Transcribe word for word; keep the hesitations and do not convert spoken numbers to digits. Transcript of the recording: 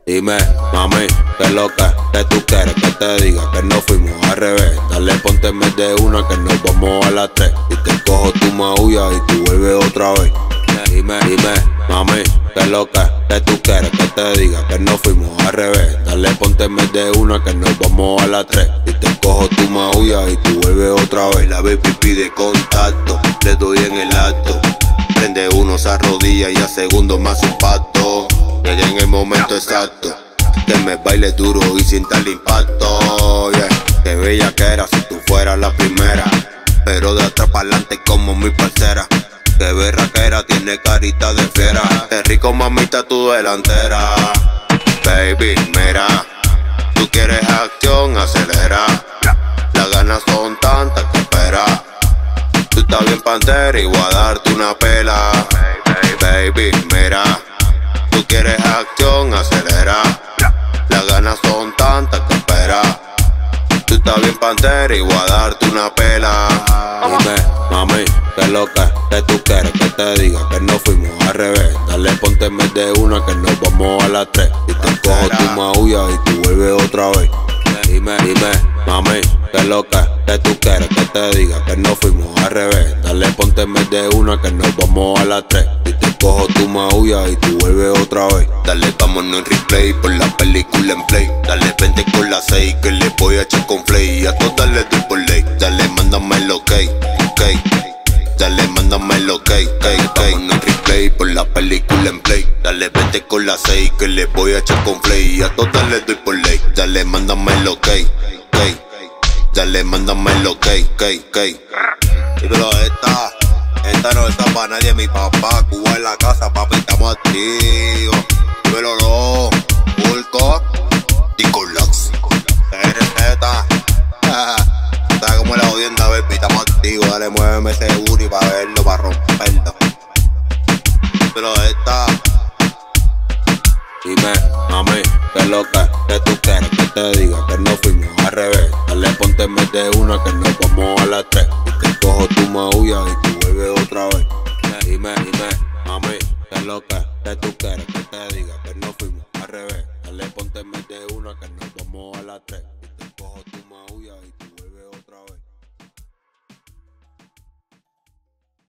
Dime, mami, qué loca, que tú quieres que te diga que no fuimos al revés. Dale, ponte en vez de una que nos vamos a las tres. Y te cojo tu maulla y tú vuelves otra vez. Dime, dime, mami, qué loca, que tú quieres que te diga que no fuimos al revés. Dale, ponte en vez de una que nos vamos a las tres. Y te cojo tu maulla y tú vuelves otra vez. La baby pide contacto, le doy en el acto. Prende uno, se arrodilla y a segundo más un pacto. Llegué en el momento exacto, que me baile duro y sienta el impacto, yeah. Qué bella que era si tú fueras la primera, pero de atrás para adelante como mi parcera. Qué berraquera, tiene carita de fiera. Qué rico mamita tu delantera. Baby, mira, tú quieres acción, acelera. Las ganas son tantas que espera. Tú estás bien pantera y voy a darte una pela. Baby, mira, tú quieres acción, acelera. Las ganas son tantas que espera. Tú estás bien pantera y voy a darte una pela. Dime, mami, qué loca, que tú quieres que te diga que no fuimos al revés. Dale, ponte en vez de una que nos vamos a las tres. Y te cojo tu maulla y tú vuelves otra vez. Dime, dime, mami, qué loca, que tú quieres que te diga que no fuimos al revés. Dale, ponte en vez de una que nos vamos a las tres. Y te cojo tu maulla y tú vuelves otra vez. Dale, vámonos en replay por la película en play. Dale, vente con la seis que le voy a echar con play. Y a todas le doy por ley. Dale, mándame el ok, ok. Dale, mándame el ok, ok, ok. Vámonos en replay por la película en play. Dale, vente con la seis que le voy a echar con play. Y a todas le doy por ley. Dale, mándame el ok, ok. Dale, mándame el ok, ok, ok. Dímelo, esta, esta no está para nadie, mi papá. Cuba en la casa, papi, estamos activos. Dímelo, no, Pulco, Ticolax, R Z. Está como la audiencia, baby, estamos activos. Dale, muéveme ese booty pa' verlo, pa' romperlo. Dímelo, esta. Dime, mami, qué loca, que tú quieres que te diga que no fuimos al revés. Dale, ponte en vez de una que nos vamos a las tres. Y te cojo tu maulla y tú vuelves otra vez. Dime, dime, mami, qué loca, que tú quieres que te diga que no fuimos al revés. Dale, ponte en vez de una que nos vamos a las tres. Y te cojo tu maulla y tú